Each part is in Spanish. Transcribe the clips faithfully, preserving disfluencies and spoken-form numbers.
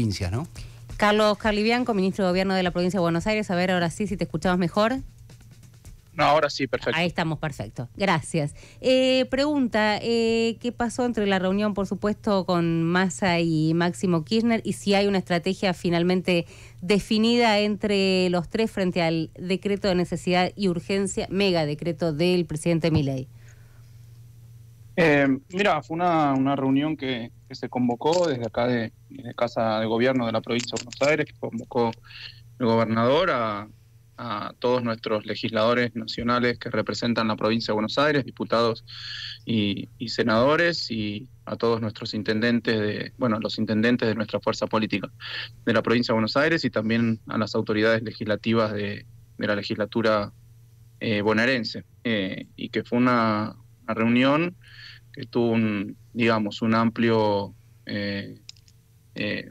provincias, ¿no? Carlos Carlibianco, ministro de Gobierno de la Provincia de Buenos Aires. A ver, ahora sí, si te escuchamos mejor. No, ahora sí, perfecto. Ahí estamos, perfecto. Gracias. Eh, pregunta, eh, ¿qué pasó entre la reunión, por supuesto, con Massa y Máximo Kirchner? Y si hay una estrategia finalmente definida entre los tres frente al decreto de necesidad y urgencia, mega decreto del presidente Milei. Eh, mira, fue una, una reunión que, que se convocó desde acá de, de Casa de Gobierno de la Provincia de Buenos Aires, que convocó el gobernador a, a todos nuestros legisladores nacionales que representan la Provincia de Buenos Aires, diputados y, y senadores, y a todos nuestros intendentes, de bueno, los intendentes de nuestra fuerza política de la Provincia de Buenos Aires, y también a las autoridades legislativas de, de la legislatura eh, bonaerense, eh, y que fue una, una reunión que tuvo un, digamos, un amplio eh, eh,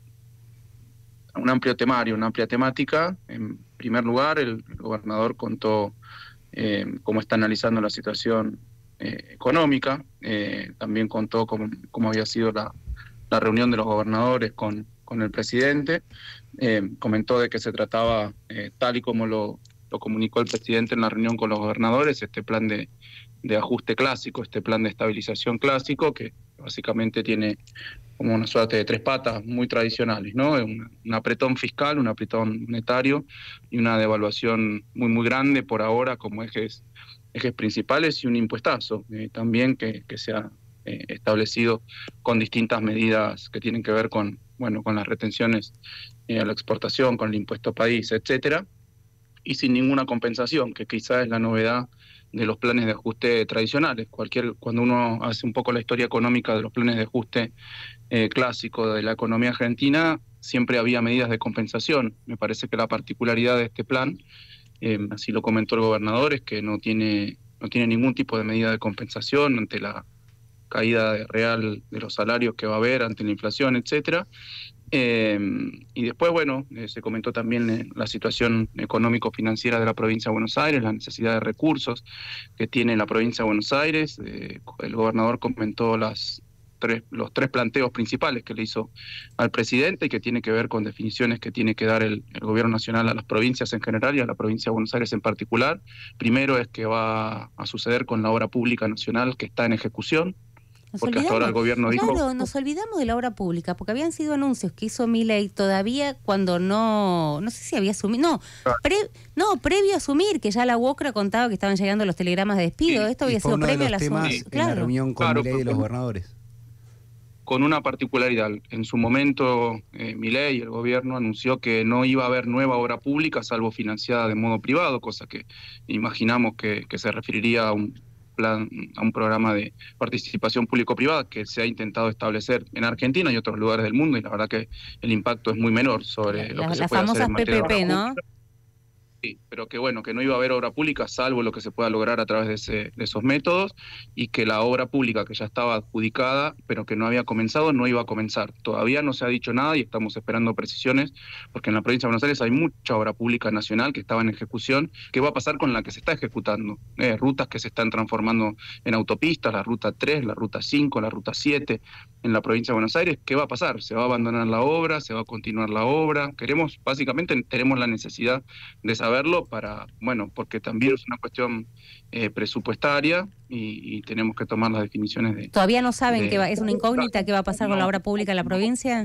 un amplio temario, una amplia temática. En primer lugar, el, el gobernador contó eh, cómo está analizando la situación eh, económica, eh, también contó cómo, cómo había sido la, la reunión de los gobernadores con, con el presidente, eh, comentó de que se trataba, eh, tal y como lo, lo comunicó el presidente en la reunión con los gobernadores, este plan de de ajuste clásico, este plan de estabilización clásico, que básicamente tiene como una suerte de tres patas muy tradicionales, ¿no? Un, un apretón fiscal, un apretón monetario y una devaluación muy, muy grande por ahora como ejes, ejes principales, y un impuestazo eh, también que, que se ha eh, establecido con distintas medidas que tienen que ver con, bueno, con las retenciones eh, a la exportación, con el impuesto país, etcétera, y sin ninguna compensación, que quizás es la novedad de los planes de ajuste tradicionales. Cualquier, cuando uno hace un poco la historia económica de los planes de ajuste eh, clásico de la economía argentina, siempre había medidas de compensación. Me parece que la particularidad de este plan, eh, así lo comentó el gobernador, es que no tiene, no tiene ningún tipo de medida de compensación ante la caída real de los salarios que va a haber, ante la inflación, etcétera. Eh, y después, bueno, eh, se comentó también eh, la situación económico-financiera de la provincia de Buenos Aires, la necesidad de recursos que tiene la provincia de Buenos Aires. Eh, el gobernador comentó las tres, los tres planteos principales que le hizo al presidente, y que tiene que ver con definiciones que tiene que dar el, el gobierno nacional a las provincias en general y a la provincia de Buenos Aires en particular. Primero es que va a suceder con la obra pública nacional que está en ejecución, Nos porque olvidamos, hasta ahora el gobierno dijo... Claro, nos olvidamos de la obra pública, porque habían sido anuncios que hizo Milei todavía cuando no, no sé si había asumido, no, pre, no, previo a asumir, que ya la UOCRA contaba que estaban llegando los telegramas de despido. Sí, Esto había sido previo a la asunción. asunción. En la reunión con Claro, Milei de los gobernadores. Con una particularidad. En su momento, eh, Milei, el gobierno, anunció que no iba a haber nueva obra pública salvo financiada de modo privado, cosa que imaginamos que, que se referiría a un plan, a un programa de participación público-privada que se ha intentado establecer en Argentina y otros lugares del mundo, y la verdad que el impacto es muy menor sobre La, lo que se las puede hacer famosas en materia de P P P, obra ¿no? pública. Sí, pero que bueno, que no iba a haber obra pública salvo lo que se pueda lograr a través de, ese, de esos métodos, y que la obra pública que ya estaba adjudicada, pero que no había comenzado, no iba a comenzar. Todavía no se ha dicho nada y estamos esperando precisiones, porque en la provincia de Buenos Aires hay mucha obra pública nacional que estaba en ejecución. ¿Qué va a pasar con la que se está ejecutando? Eh, rutas que se están transformando en autopistas, la ruta tres, la ruta cinco, la ruta siete, en la provincia de Buenos Aires. ¿Qué va a pasar? ¿Se va a abandonar la obra? ¿Se va a continuar la obra? Queremos, básicamente, tenemos la necesidad de saber verlo para, bueno, porque también es una cuestión eh, presupuestaria y, y tenemos que tomar las definiciones de... ¿Todavía no saben de, que va, es una incógnita qué va a pasar no, con la obra pública en la provincia?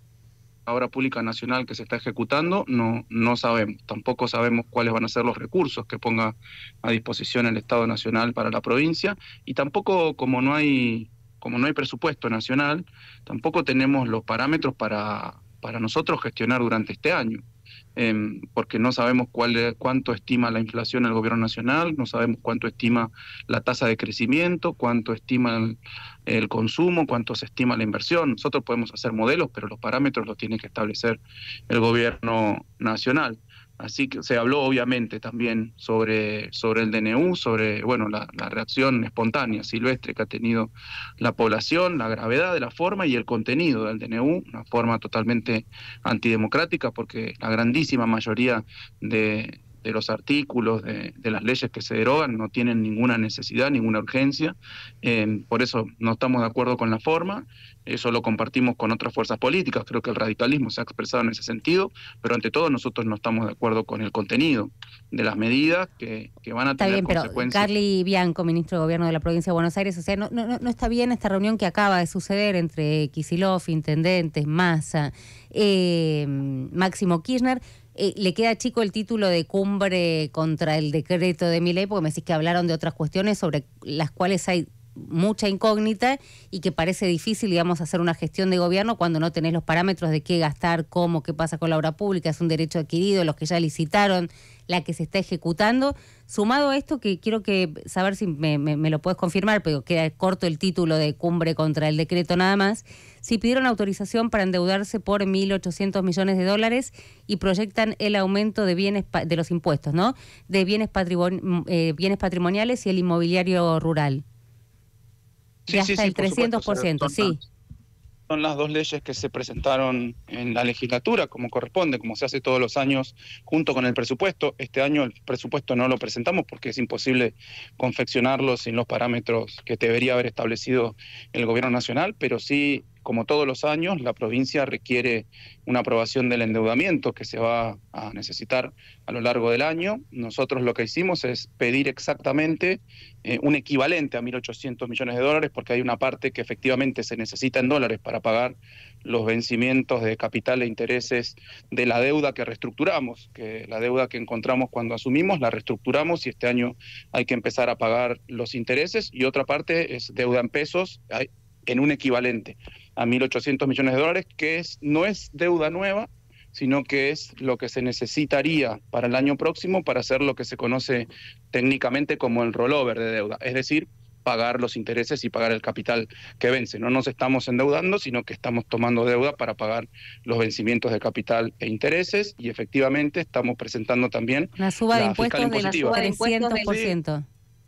La obra pública nacional que se está ejecutando no, no sabemos. Tampoco sabemos cuáles van a ser los recursos que ponga a disposición el Estado Nacional para la provincia, y tampoco, como no hay, como no hay presupuesto nacional, tampoco tenemos los parámetros para, para nosotros gestionar durante este año. Eh, porque no sabemos cuál, cuánto estima la inflación el gobierno nacional, no sabemos cuánto estima la tasa de crecimiento, cuánto estima el, el consumo, cuánto se estima la inversión. Nosotros podemos hacer modelos, pero los parámetros los tiene que establecer el gobierno nacional. Así que se habló obviamente también sobre, sobre el D N U, sobre bueno la, la reacción espontánea, silvestre que ha tenido la población, la gravedad de la forma y el contenido del D N U, una forma totalmente antidemocrática, porque la grandísima mayoría de, de los artículos, de, de las leyes que se derogan, no tienen ninguna necesidad, ninguna urgencia. Eh, por eso no estamos de acuerdo con la forma, eso lo compartimos con otras fuerzas políticas, creo que el radicalismo se ha expresado en ese sentido, pero ante todo nosotros no estamos de acuerdo con el contenido de las medidas que, que van a está tener bien, pero consecuencias. Carly Bianco, ministro de Gobierno de la Provincia de Buenos Aires, o sea, no, no, no está bien esta reunión que acaba de suceder entre Kicillof, intendentes, Massa, eh, Máximo Kirchner. Eh, le queda chico el título de cumbre contra el decreto de Milei, porque me decís que hablaron de otras cuestiones sobre las cuales hay mucha incógnita y que parece difícil, digamos, hacer una gestión de gobierno cuando no tenés los parámetros de qué gastar, cómo, qué pasa con la obra pública, es un derecho adquirido, los que ya licitaron, la que se está ejecutando. Sumado a esto, que quiero que saber si me, me, me lo puedes confirmar, pero queda corto el título de cumbre contra el decreto nada más, si pidieron autorización para endeudarse por mil ochocientos millones de dólares y proyectan el aumento de bienes de los impuestos, ¿no? De bienes, patrimon, eh, bienes patrimoniales y el inmobiliario rural. Sí, de sí, hasta sí, el trescientos por ciento, por supuesto, sí. Son las dos leyes que se presentaron en la legislatura, como corresponde, como se hace todos los años, junto con el presupuesto. Este año el presupuesto no lo presentamos porque es imposible confeccionarlo sin los parámetros que debería haber establecido el Gobierno Nacional, pero sí, como todos los años, la provincia requiere una aprobación del endeudamiento que se va a necesitar a lo largo del año. Nosotros lo que hicimos es pedir exactamente eh, un equivalente a mil ochocientos millones de dólares, porque hay una parte que efectivamente se necesita en dólares para pagar los vencimientos de capital e intereses de la deuda que reestructuramos, que la deuda que encontramos cuando asumimos, la reestructuramos y este año hay que empezar a pagar los intereses, y otra parte es deuda en pesos, hay, en un equivalente a mil ochocientos millones de dólares, que es, no es deuda nueva, sino que es lo que se necesitaría para el año próximo para hacer lo que se conoce técnicamente como el rollover de deuda, es decir, pagar los intereses y pagar el capital que vence. No nos estamos endeudando, sino que estamos tomando deuda para pagar los vencimientos de capital e intereses, y efectivamente estamos presentando también una suba de la impuestos fiscal de la impositiva. trescientos por ciento.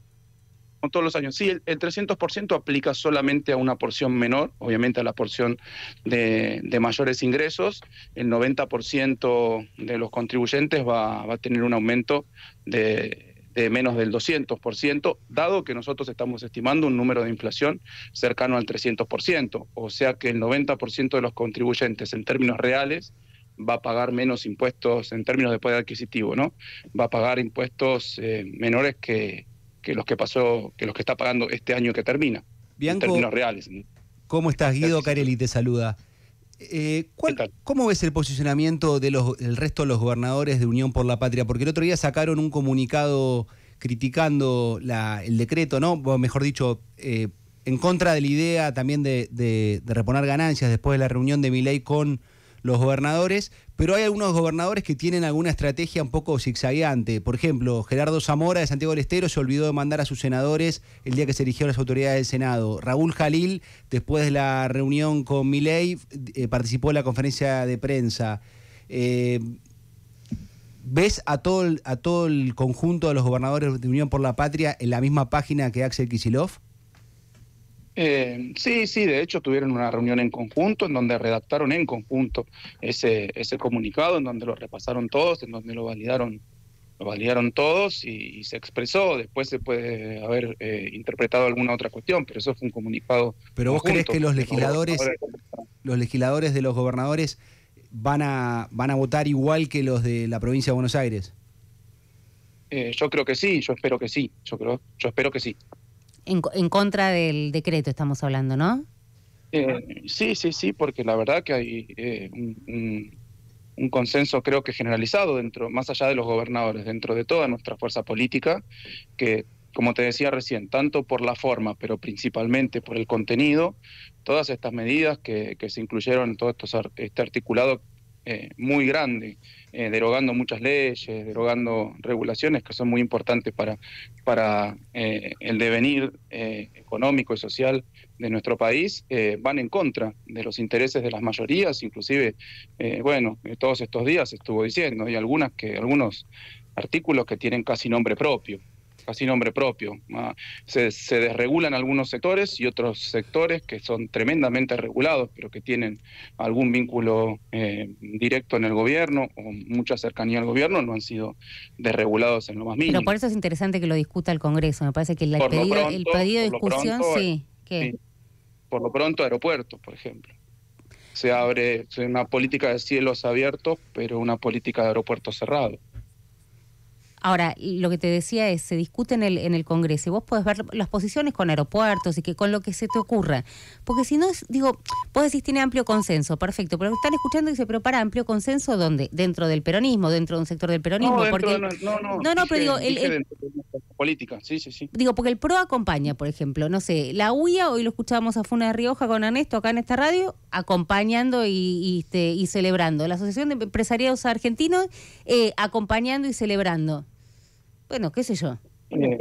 Como todos los años. Sí, el, el trescientos por ciento aplica solamente a una porción menor, obviamente a la porción de, de mayores ingresos. El noventa por ciento de los contribuyentes va, va a tener un aumento de, de menos del doscientos por ciento, dado que nosotros estamos estimando un número de inflación cercano al trescientos por ciento. O sea que el noventa por ciento de los contribuyentes en términos reales va a pagar menos impuestos en términos de poder adquisitivo, ¿no? Va a pagar impuestos eh, menores que que los que pasó, que los que está pagando este año que termina, Bianco, en términos reales. ¿Cómo estás? Guido Carelli te saluda. Eh, ¿cuál, ¿Cómo ves el posicionamiento del de resto de los gobernadores de Unión por la Patria? Porque el otro día sacaron un comunicado criticando la, el decreto, ¿no? O mejor dicho, eh, en contra de la idea también de, de, de reponer ganancias después de la reunión de Milei con los gobernadores, pero hay algunos gobernadores que tienen alguna estrategia un poco zigzagueante. Por ejemplo, Gerardo Zamora de Santiago del Estero se olvidó de mandar a sus senadores el día que se eligieron las autoridades del Senado. Raúl Jalil, después de la reunión con Milei, eh, participó en la conferencia de prensa. Eh, ¿Ves a todo, el, a todo el conjunto de los gobernadores de Unión por la Patria en la misma página que Axel Kicillof? Eh, sí, sí, de hecho tuvieron una reunión en conjunto en donde redactaron en conjunto ese, ese comunicado, en donde lo repasaron todos, en donde lo validaron, lo validaron todos y, y se expresó. Después se puede haber eh, interpretado alguna otra cuestión, pero eso fue un comunicado. ¿Pero vos conjunto, crees que los legisladores, los, los legisladores de los gobernadores van a, van a votar igual que los de la provincia de Buenos Aires? Eh, yo creo que sí, yo espero que sí, yo creo, yo espero que sí. En, en contra del decreto estamos hablando, ¿no? Eh, sí, sí, sí, porque la verdad que hay eh, un, un, un consenso creo que generalizado dentro, más allá de los gobernadores, dentro de toda nuestra fuerza política, que como te decía recién, tanto por la forma, pero principalmente por el contenido, todas estas medidas que, que se incluyeron en todo estos, este articulado eh, muy grande, eh, derogando muchas leyes, derogando regulaciones que son muy importantes para, para eh, el devenir eh, económico y social de nuestro país, eh, van en contra de los intereses de las mayorías, inclusive, eh, bueno, todos estos días estuvo diciendo, hay algunas que, algunos artículos que tienen casi nombre propio, casi nombre propio. ¿no? Se, se desregulan algunos sectores y otros sectores que son tremendamente regulados, pero que tienen algún vínculo eh, directo en el gobierno o mucha cercanía al gobierno, no han sido desregulados en lo más mínimo. Pero por eso es interesante que lo discuta el Congreso. Me parece que el, Por lo pedido, pronto- el pedido de por lo discusión, pronto, sí. ¿Qué? sí. Por lo pronto, aeropuertos, por ejemplo. Se abre una política de cielos abiertos, pero una política de aeropuertos cerrados. Ahora, lo que te decía es, se discute en el, en el Congreso y vos podés ver las posiciones con aeropuertos y que con lo que se te ocurra. Porque si no, es, digo, vos decís tiene amplio consenso, perfecto, pero están escuchando y dice, pero para, ¿amplio consenso dónde? ¿Dentro del peronismo, dentro de un sector del peronismo? No, dentro porque de- no, no, no, no, dije- pero digo, el, dije el- dentro de nuestra política, sí, sí, sí. digo, porque el PRO acompaña, por ejemplo, no sé, la U I A, hoy lo escuchábamos a Funa de Rioja con Ernesto acá en esta radio, acompañando y, y, este, y celebrando. La Asociación de Empresariados Argentinos, eh, acompañando y celebrando. Bueno, qué sé yo. Eh,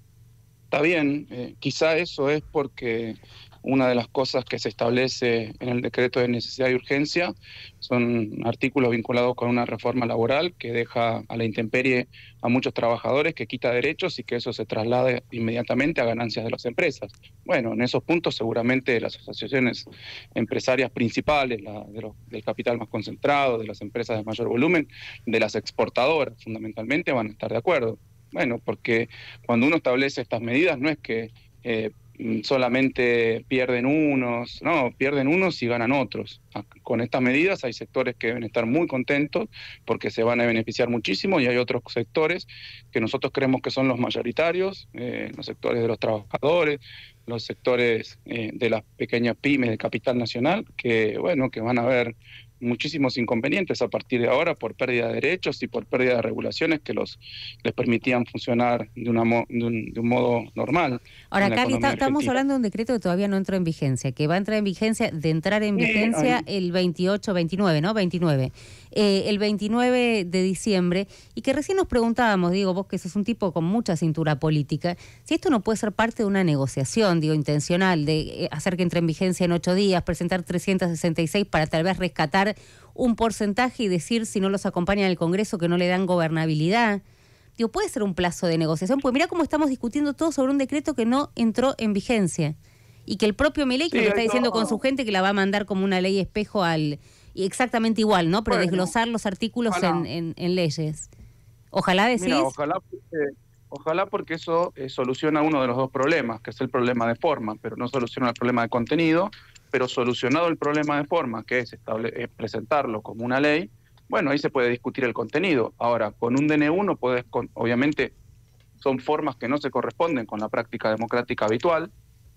está bien, eh, quizá eso es porque una de las cosas que se establece en el decreto de necesidad y urgencia son artículos vinculados con una reforma laboral que deja a la intemperie a muchos trabajadores, que quita derechos y que eso se traslade inmediatamente a ganancias de las empresas. Bueno, en esos puntos seguramente las asociaciones empresarias principales, la, de los, del capital más concentrado, de las empresas de mayor volumen, de las exportadoras fundamentalmente, van a estar de acuerdo. Bueno, porque cuando uno establece estas medidas no es que eh, solamente pierden unos, no, pierden unos y ganan otros. Con estas medidas hay sectores que deben estar muy contentos porque se van a beneficiar muchísimo y hay otros sectores que nosotros creemos que son los mayoritarios, eh, los sectores de los trabajadores, los sectores eh, de las pequeñas pymes de capital nacional, que bueno, que van a ver muchísimos inconvenientes a partir de ahora por pérdida de derechos y por pérdida de regulaciones que los les permitían funcionar de, una mo, de, un, de un modo normal. Ahora, Cali, está, estamos hablando de un decreto que todavía no entró en vigencia, que va a entrar en vigencia, de entrar en vigencia sí, el veintiocho, veintinueve, ¿no? veintinueve. Eh, el veintinueve de diciembre, y que recién nos preguntábamos, digo, vos que sos un tipo con mucha cintura política, si esto no puede ser parte de una negociación, digo, intencional, de eh, hacer que entre en vigencia en ocho días, presentar trescientos sesenta y seis para tal vez rescatar un porcentaje y decir, si no los acompaña en el Congreso, que no le dan gobernabilidad. Digo, puede ser un plazo de negociación, pues mirá cómo estamos discutiendo todo sobre un decreto que no entró en vigencia. Y que el propio Milei, que sí, lo está diciendo no. con su gente, que la va a mandar como una ley espejo al... Y exactamente igual, ¿no? Pero bueno, desglosar los artículos en, en, en leyes. Ojalá decís... Mira, ojalá porque, ojalá porque eso eh, soluciona uno de los dos problemas, que es el problema de forma, pero no soluciona el problema de contenido. Pero solucionado el problema de forma, que es, estable, es presentarlo como una ley, bueno, ahí se puede discutir el contenido. Ahora, con un D N U no puedes, con, obviamente, son formas que no se corresponden con la práctica democrática habitual,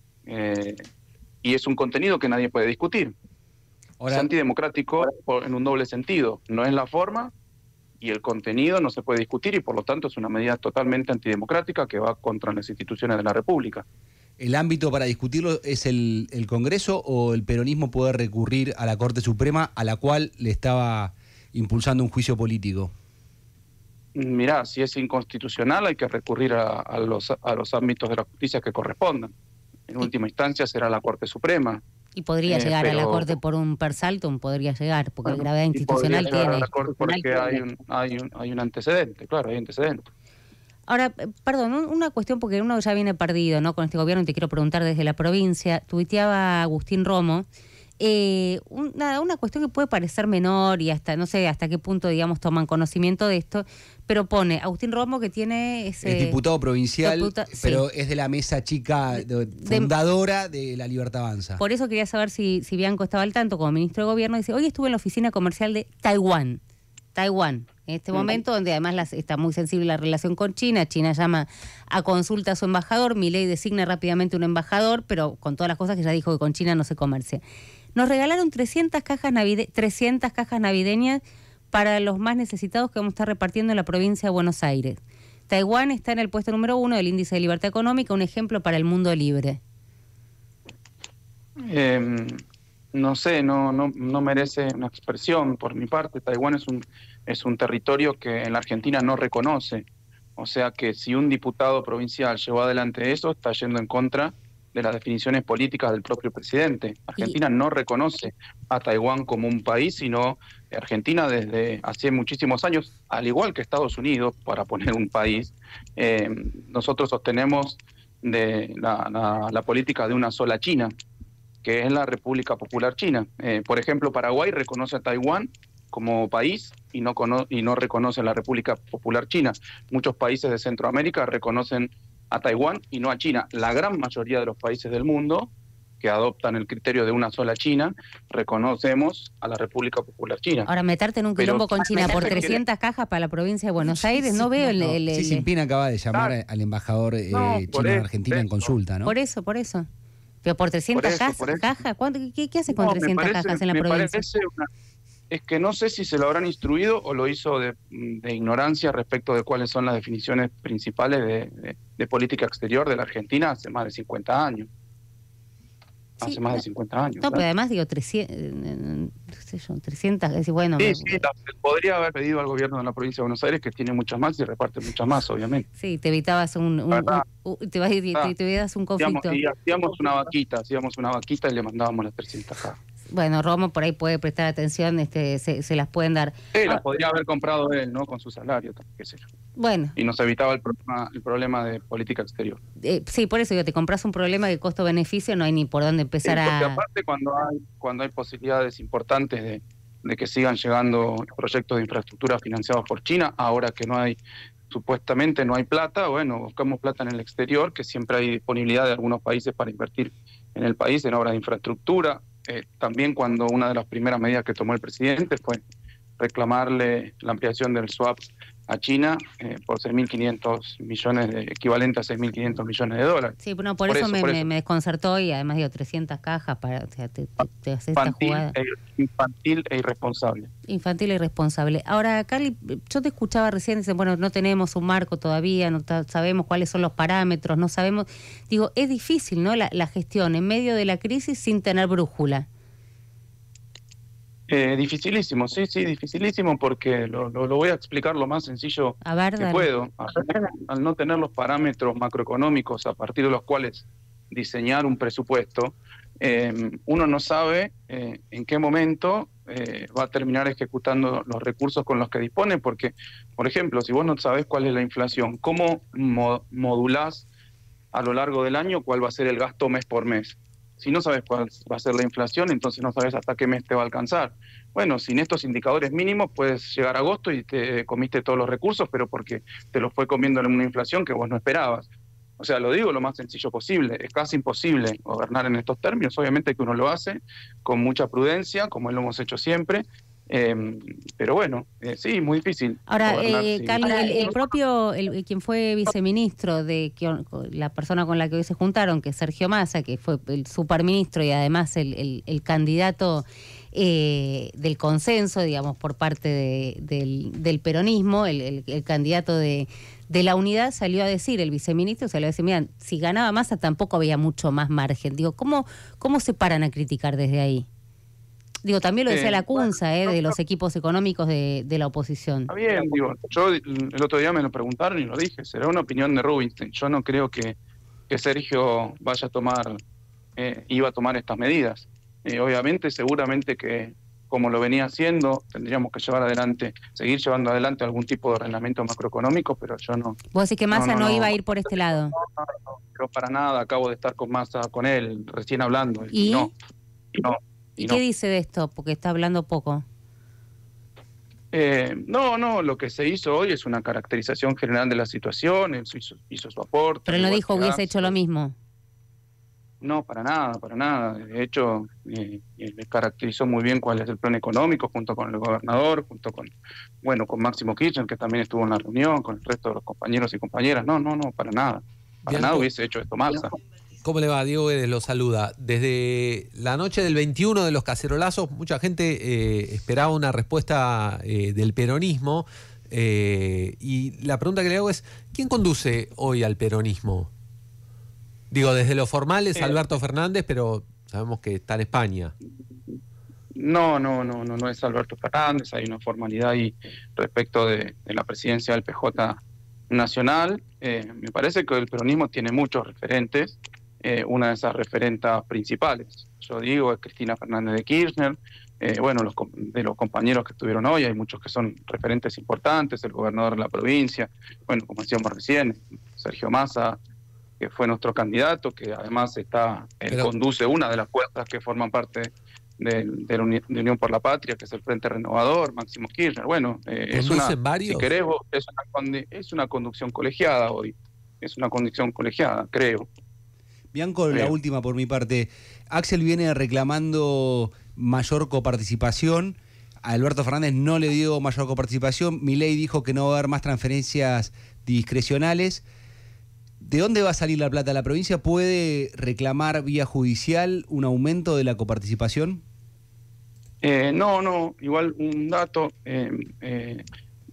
eh, y es un contenido que nadie puede discutir. Ahora, es antidemocrático por, en un doble sentido. No es la forma y el contenido no se puede discutir y por lo tanto es una medida totalmente antidemocrática que va contra las instituciones de la República. ¿El ámbito para discutirlo es el, el Congreso o el peronismo puede recurrir a la Corte Suprema, a la cual le estaba impulsando un juicio político? Mirá, si es inconstitucional hay que recurrir a, a, los, a los ámbitos de la justicia que correspondan. En última instancia será la Corte Suprema. Y podría eh, llegar pero, a la Corte por un per saltum, podría llegar, porque bueno, la gravedad institucional tiene. A la Corte porque hay un, hay, un, hay un antecedente, claro, hay antecedente. Ahora, perdón, una cuestión porque uno ya viene perdido, ¿no? Con este gobierno, y te quiero preguntar desde la provincia. Tuiteaba Agustín Romo, eh, un, nada, una cuestión que puede parecer menor y hasta, no sé hasta qué punto, digamos, toman conocimiento de esto, pero pone Agustín Romo que tiene ese... Es diputado provincial, diputa, pero sí. es de la mesa chica de, fundadora de, de La Libertad Avanza. Por eso quería saber si, si Bianco estaba al tanto como ministro de Gobierno. Dice, hoy estuve en la oficina comercial de Taiwán. Taiwán, en este momento, donde además las, está muy sensible la relación con China. China llama a consulta a su embajador, Milei designa rápidamente un embajador, pero con todas las cosas que ya dijo que con China no se comercia. Nos regalaron trescientas cajas, navide- trescientas cajas navideñas para los más necesitados que vamos a estar repartiendo en la provincia de Buenos Aires. Taiwán está en el puesto número uno del índice de libertad económica, un ejemplo para el mundo libre. Eh... No sé, no, no, no merece una expresión por mi parte. Taiwán es un, es un territorio que en la Argentina no reconoce. O sea que si un diputado provincial llevó adelante eso, está yendo en contra de las definiciones políticas del propio presidente. Argentina y... no reconoce a Taiwán como un país, sino Argentina desde hace muchísimos años, al igual que Estados Unidos, para poner un país, eh, nosotros sostenemos de la, la, la política de una sola China, que es la República Popular China. Eh, por ejemplo, Paraguay reconoce a Taiwán como país y no, cono y no reconoce a la República Popular China. Muchos países de Centroamérica reconocen a Taiwán y no a China. La gran mayoría de los países del mundo que adoptan el criterio de una sola China, reconocemos a la República Popular China. Ahora, meterte en un quilombo con China por trescientas cajas para la provincia de Buenos Aires, no veo el... No, el, el Xi Jinping acaba de llamar ah, al embajador eh, no, chino en Argentina en consulta, ¿no? Por eso, por eso. Pero por trescientas por eso, por cajas, ¿cuánto, qué, ¿qué hace con no, trescientas parece, cajas en la me provincia? Una, es que no sé si se lo habrán instruido o lo hizo de, de ignorancia respecto de cuáles son las definiciones principales de, de, de política exterior de la Argentina hace más de cincuenta años. Hace sí, más de cincuenta años. No, ¿verdad? Pero además digo, trescientas, no sé yo, trescientas, es decir, bueno... Sí, me... sí, la, podría haber pedido al gobierno de la provincia de Buenos Aires, que tiene muchas más y reparte muchas más, obviamente. Sí, te evitabas un, un, un, un te, vas, te, te, te evitabas un conflicto. Hacíamos, y hacíamos una vaquita, hacíamos una vaquita y le mandábamos las trescientas cajas. Bueno, Romo por ahí puede prestar atención, este, se, se las pueden dar. Sí, ah. las podría haber comprado él, ¿no? Con su salario, qué sé yo. Bueno. Y nos evitaba el problema, el problema de política exterior. Eh, sí, por eso digo, te compras un problema de costo-beneficio, no hay ni por dónde empezar sí, porque a... aparte cuando hay, cuando hay posibilidades importantes de, de que sigan llegando proyectos de infraestructura financiados por China, ahora que no hay, supuestamente no hay plata, bueno, buscamos plata en el exterior, que siempre hay disponibilidad de algunos países para invertir en el país en obras de infraestructura. Eh, también cuando una de las primeras medidas que tomó el presidente fue reclamarle la ampliación del swap a China eh, por seis mil quinientos millones, de, equivalente a seis mil quinientos millones de dólares. Sí, bueno, por, por eso, eso, me, por eso me desconcertó y además digo trescientas cajas para, o sea, te, te, te hace esta jugada. E, infantil e irresponsable. Infantil e irresponsable. Ahora, Carly, yo te escuchaba recién, dicen, bueno, no tenemos un marco todavía, no sabemos cuáles son los parámetros, no sabemos... Digo, es difícil, ¿no?, la, la gestión en medio de la crisis sin tener brújula. Eh, dificilísimo, sí, sí, dificilísimo, porque lo, lo, lo voy a explicar lo más sencillo a ver, que dale. puedo. Al, al no tener los parámetros macroeconómicos a partir de los cuales diseñar un presupuesto, eh, uno no sabe eh, en qué momento eh, va a terminar ejecutando los recursos con los que dispone, porque, por ejemplo, si vos no sabés cuál es la inflación, ¿cómo mo modulás a lo largo del año cuál va a ser el gasto mes por mes? Si no sabes cuál va a ser la inflación, entonces no sabes hasta qué mes te va a alcanzar. Bueno, sin estos indicadores mínimos puedes llegar a agosto y te comiste todos los recursos, pero porque te los fue comiendo en una inflación que vos no esperabas. O sea, lo digo lo más sencillo posible. Es casi imposible gobernar en estos términos. Obviamente que uno lo hace con mucha prudencia, como lo hemos hecho siempre. Eh, pero bueno, eh, sí, muy difícil. Ahora, eh, sí. Carly, el, el propio, el, quien fue viceministro, de que, la persona con la que hoy se juntaron, que es Sergio Massa, que fue el superministro y además el, el, el candidato eh, del consenso, digamos, por parte de, del, del peronismo, el, el, el candidato de, de la unidad, salió a decir, el viceministro salió a decir, mira, si ganaba Massa tampoco había mucho más margen. Digo, ¿cómo, cómo se paran a criticar desde ahí? Digo, también lo decía eh, la Cunza, bueno, eh, de no, los equipos económicos de, de la oposición. Está bien, digo, yo el otro día me lo preguntaron y lo dije, será una opinión de Rubinstein. Yo no creo que, que Sergio vaya a tomar, eh, iba a tomar estas medidas. Eh, obviamente, seguramente que, como lo venía haciendo, tendríamos que llevar adelante, seguir llevando adelante algún tipo de ordenamiento macroeconómico, pero yo no... ¿Vos decís que Massa no, no, no iba a ir por este lado? No, no, no, pero para nada, acabo de estar con Massa, con él, recién hablando. ¿Y? y no, y no. ¿Y, ¿Y no. qué dice de esto? Porque está hablando poco. Eh, no, no, lo que se hizo hoy es una caracterización general de la situación, él hizo, hizo su aporte. Pero él no dijo que hubiese hecho lo mismo. No, para nada, para nada. De hecho, eh, eh, caracterizó muy bien cuál es el plan económico, junto con el gobernador, junto con, bueno, con Máximo Kirchner, que también estuvo en la reunión, con el resto de los compañeros y compañeras. No, no, no, para nada. Para bien, nada hubiese hecho esto Massa. ¿Cómo le va? Diego Guedes lo saluda. Desde la noche del veintiuno de los cacerolazos, mucha gente eh, esperaba una respuesta eh, del peronismo. Eh, y la pregunta que le hago es, ¿quién conduce hoy al peronismo? Digo, desde lo formal es Alberto Fernández, pero sabemos que está en España. No, no, no, no, no es Alberto Fernández. Hay una formalidad ahí respecto de, de la presidencia del P J nacional. Eh, me parece que el peronismo tiene muchos referentes. Eh, una de esas referentas principales, yo digo, es Cristina Fernández de Kirchner, eh, bueno, los, de los compañeros que estuvieron hoy, hay muchos que son referentes importantes, el gobernador de la provincia, bueno, como decíamos recién, Sergio Massa, que fue nuestro candidato, que además está eh, Pero... conduce una de las fuerzas que forman parte de, de la Uni de Unión por la Patria, que es el Frente Renovador, Máximo Kirchner. Bueno, eh, es una, varios? si querés, es una, es una conducción colegiada hoy, es una conducción colegiada, creo. Bianco, creo. La última por mi parte. Axel viene reclamando mayor coparticipación. A Alberto Fernández no le dio mayor coparticipación. Milei dijo que no va a haber más transferencias discrecionales. ¿De dónde va a salir la plata? ¿La provincia puede reclamar vía judicial un aumento de la coparticipación? Eh, no, no. Igual un dato. Eh, eh,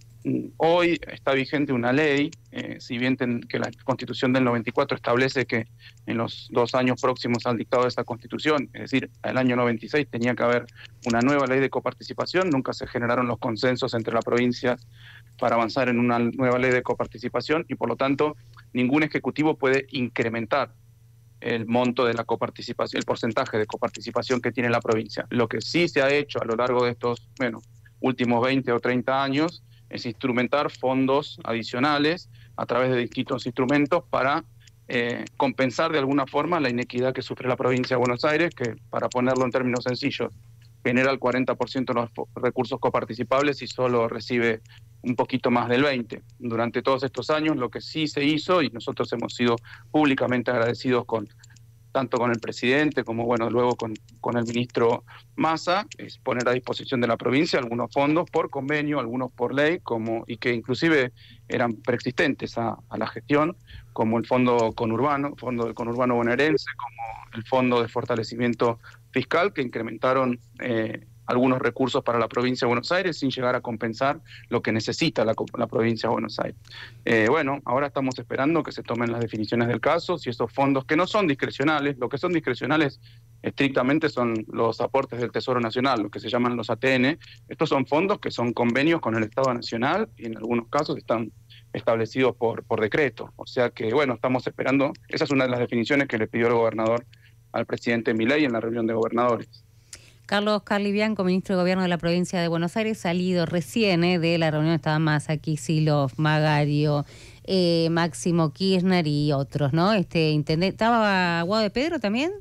hoy está vigente una ley, eh, si bien ten, que la Constitución del noventa y cuatro establece que en los dos años próximos al dictado de esa Constitución, es decir, el año noventa y seis tenía que haber una nueva ley de coparticipación, nunca se generaron los consensos entre las provincias para avanzar en una nueva ley de coparticipación y por lo tanto ningún ejecutivo puede incrementar el monto de la coparticipación, el porcentaje de coparticipación que tiene la provincia. Lo que sí se ha hecho a lo largo de estos, bueno, últimos veinte o treinta años es instrumentar fondos adicionales a través de distintos instrumentos para eh, compensar de alguna forma la inequidad que sufre la provincia de Buenos Aires, que para ponerlo en términos sencillos, genera el cuarenta por ciento de los recursos coparticipables y solo recibe un poquito más del veinte por ciento. Durante todos estos años lo que sí se hizo, y nosotros hemos sido públicamente agradecidos con tanto con el presidente como bueno luego con, con el ministro Massa, es poner a disposición de la provincia algunos fondos por convenio, algunos por ley, como y que inclusive eran preexistentes a, a la gestión, como el fondo conurbano, fondo del conurbano bonaerense, como el fondo de fortalecimiento fiscal, que incrementaron eh, algunos recursos para la provincia de Buenos Aires sin llegar a compensar lo que necesita la, la provincia de Buenos Aires. Eh, bueno, ahora estamos esperando que se tomen las definiciones del caso, si esos fondos que no son discrecionales, lo que son discrecionales estrictamente son los aportes del Tesoro Nacional, lo que se llaman los A T N. Estos son fondos que son convenios con el Estado Nacional y en algunos casos están establecidos por, por decreto. O sea que, bueno, estamos esperando, esa es una de las definiciones que le pidió el gobernador al presidente Milei en la reunión de gobernadores. Carlos Carli Bianco, ministro de Gobierno de la provincia de Buenos Aires, salido recién eh, de la reunión, estaban Massa, Kicillof, Magario, eh, Máximo Kirchner y otros, ¿no? Este intendente, ¿estaba Guado de Pedro también?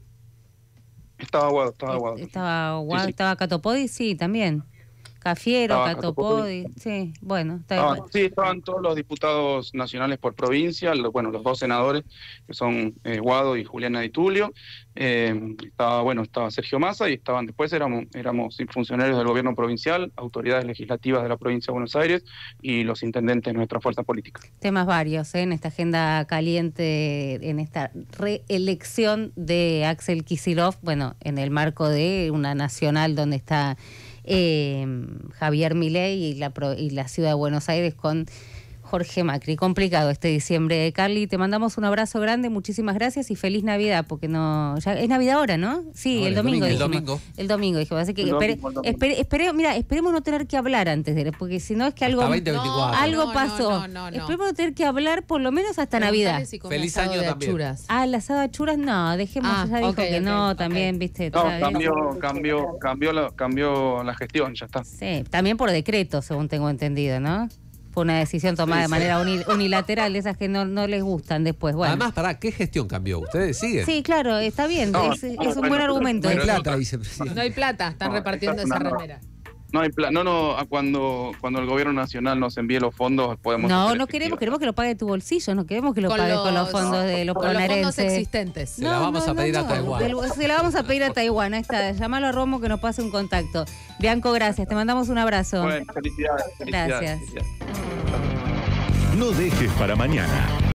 Estaba Guado, estaba Guado. Estaba Guado, sí, sí. estaba Catopodi, sí, también. Cafiero, estaba Catopodi, sí, bueno. Está estaban, bueno. Sí, estaban todos los diputados nacionales por provincia, lo, bueno, los dos senadores, que son eh, Guado y Juliana Di Tulio, eh, estaba, bueno, estaba Sergio Massa y estaban, después éramos, éramos funcionarios del gobierno provincial, autoridades legislativas de la provincia de Buenos Aires y los intendentes de nuestra fuerza política. Temas varios ¿eh? en esta agenda caliente, en esta reelección de Axel Kicillof, bueno, en el marco de una nacional donde está Eh, Javier Milei y la, y la ciudad de Buenos Aires con Jorge Macri. Complicado este diciembre. Carli, te mandamos un abrazo grande, muchísimas gracias y feliz Navidad, porque no ya es Navidad ahora, ¿no? Sí, no, el, domingo, domingo, dijimos, el domingo. El domingo, dijimos. Así que espere, espere, espere, mira, esperemos no tener que hablar antes de él, porque si no es que algo, no, algo no, pasó. No, no, no, no. Esperemos no tener que hablar por lo menos hasta Navidad. Si feliz año también. Achuras. Ah, el asado de churas, no, dejemos, Ah, ya dijo okay, que okay, no, okay. también, viste. No, otra cambió, vez. cambió, cambió, la, cambió la gestión, ya está. Sí, también por decreto, según tengo entendido, ¿no? Fue una decisión tomada sí, de sí. manera unilateral, de esas que no, no les gustan después. Bueno. Además, ¿para qué gestión cambió? ¿Ustedes siguen? Sí, claro, está bien, No, es, no, es un bueno, buen argumento. No hay pero- plata, vicepresidente. No hay plata, están No, repartiendo esa esa es una- remera. No hay plan, no, no, a cuando, cuando el gobierno nacional nos envíe los fondos podemos... No, hacer no efectiva. queremos, queremos que lo pague tu bolsillo, no queremos que lo pague con los fondos de los con los fondos bonaerenses. existentes. Se la vamos a pedir a Taiwán. Del- Se la vamos a pedir a Taiwán, ahí está. Llámalo a Romo que nos pase un contacto. Bianco, gracias, te mandamos un abrazo. Bueno, felicidades, felicidades, Gracias. felicidades. No dejes para mañana